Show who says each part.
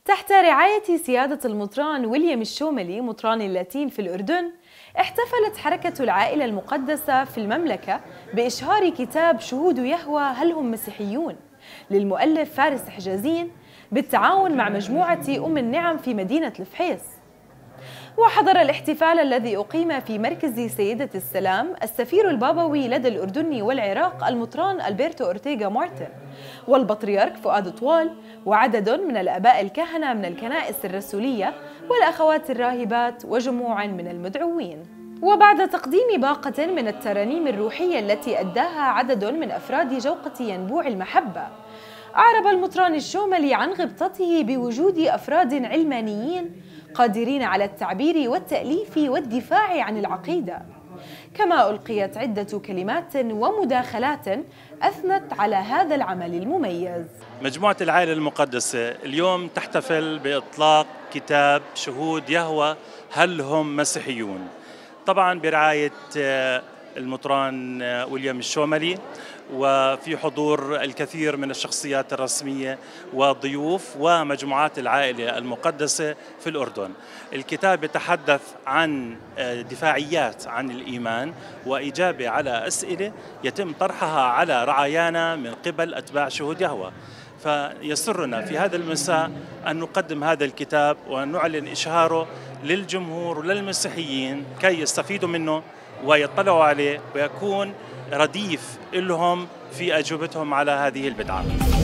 Speaker 1: تحت رعاية سيادة المطران ويليام الشوملي مطران اللاتين في الأردن، احتفلت حركة العائلة المقدسة في المملكة بإشهار كتاب شهود يهوى هل هم مسيحيون للمؤلف فارس حجازين بالتعاون مع مجموعة أم النعم في مدينة الفحيص. وحضر الاحتفال الذي أقيم في مركز سيدة السلام السفير البابوي لدى الأردن والعراق المطران ألبرتو أورتيغا مارتن والبطريرك فؤاد طوال وعدد من الآباء الكهنة من الكنائس الرسولية والأخوات الراهبات وجموع من المدعوين. وبعد تقديم باقة من الترانيم الروحية التي أداها عدد من أفراد جوقة ينبوع المحبة، أعرب المطران الشوملي عن غبطته بوجود أفراد علمانيين قادرين على التعبير والتأليف والدفاع عن العقيدة، كما ألقيت عدة كلمات ومداخلات أثنت على هذا العمل المميز.
Speaker 2: مجموعة العائلة المقدسة اليوم تحتفل بإطلاق كتاب شهود يهوى هل هم مسيحيون، طبعا برعاية المطران ويليام الشوملي، وفي حضور الكثير من الشخصيات الرسمية والضيوف ومجموعات العائلة المقدسة في الأردن. الكتاب يتحدث عن دفاعيات عن الإيمان وإجابة على أسئلة يتم طرحها على رعايانا من قبل أتباع شهود يهوى. فيسرنا في هذا المساء أن نقدم هذا الكتاب وأن نعلن إشهاره للجمهور وللمسيحيين كي يستفيدوا منه ويطلعوا عليه ويكون رديف لهم في أجوبتهم على هذه البدعة.